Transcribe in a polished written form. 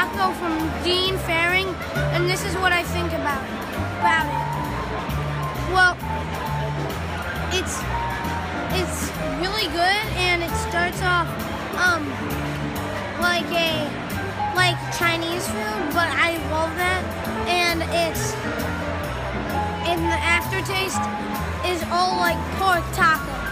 taco from Dean Faring, and this is what I think about it. Well, it's really good, and it starts off like Chinese food, but I love that, and the aftertaste is all like pork taco.